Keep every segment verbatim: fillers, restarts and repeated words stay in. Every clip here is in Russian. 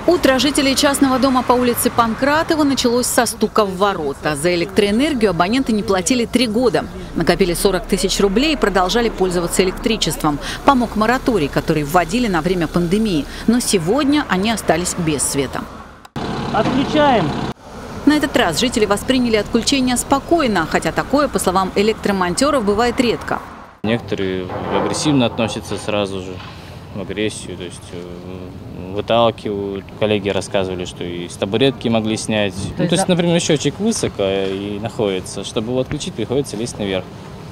Утро жителей частного дома по улице Панкратова началось со стука в ворота. За электроэнергию абоненты не платили три года. Накопили сорок тысяч рублей и продолжали пользоваться электричеством. Помог мораторий, который вводили на время пандемии. Но сегодня они остались без света. Отключаем. На этот раз жители восприняли отключение спокойно, хотя такое, по словам электромонтеров, бывает редко. Некоторые агрессивно относятся сразу же, в агрессию, то есть выталкивают. Коллеги рассказывали, что и с табуретки могли снять. То, ну, то есть, например, счетчик высоко и находится. Чтобы его отключить, приходится лезть наверх.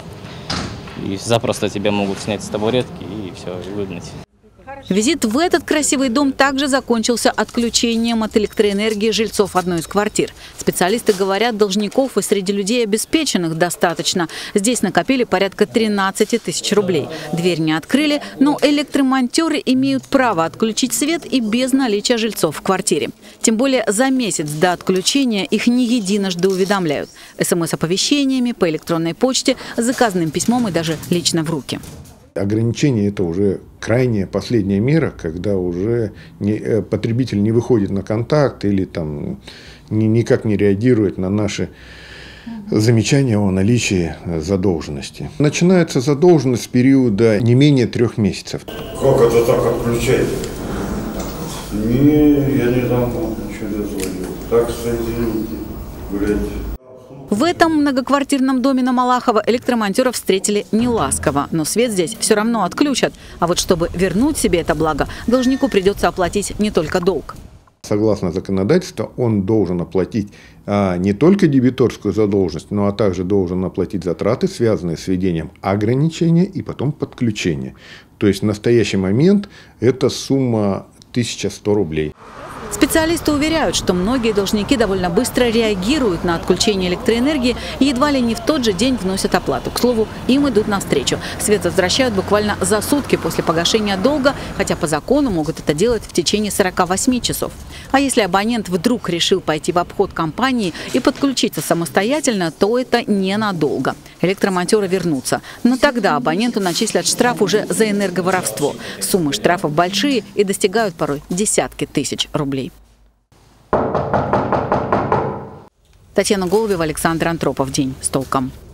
И запросто тебя могут снять с табуретки и все, и выгнать. Визит в этот красивый дом также закончился отключением от электроэнергии жильцов одной из квартир. Специалисты говорят, должников и среди людей обеспеченных достаточно. Здесь накопили порядка тринадцати тысяч рублей. Дверь не открыли, но электромонтеры имеют право отключить свет и без наличия жильцов в квартире. Тем более за месяц до отключения их не единожды уведомляют. эс эм эс-оповещениями, по электронной почте, заказным письмом и даже лично в руки. Ограничение – это уже крайняя последняя мера, когда уже не, потребитель не выходит на контакт или там, ни, никак не реагирует на наши замечания о наличии задолженности. Начинается задолженность с периода не менее трех месяцев. Как это так отключаете? Не, я не дам вам ничего дозволил. Так соедините, гуляйте. В этом многоквартирном доме на Малахова электромонтеров встретили неласково. Но свет здесь все равно отключат. А вот чтобы вернуть себе это благо, должнику придется оплатить не только долг. Согласно законодательству, он должен оплатить а, не только дебиторскую задолженность, но а также должен оплатить затраты, связанные с введением ограничения и потом подключения. То есть в настоящий момент это сумма тысяча сто рублей. Специалисты уверяют, что многие должники довольно быстро реагируют на отключение электроэнергии и едва ли не в тот же день вносят оплату. К слову, им идут навстречу. Свет возвращают буквально за сутки после погашения долга, хотя по закону могут это делать в течение сорока восьми часов. А если абонент вдруг решил пойти в обход компании и подключиться самостоятельно, то это ненадолго. Электромонтеры вернутся. Но тогда абоненту начислят штраф уже за энерговоровство. Суммы штрафов большие и достигают порой десятки тысяч рублей. Татьяна Голубева, Александр Антропов. День с толком.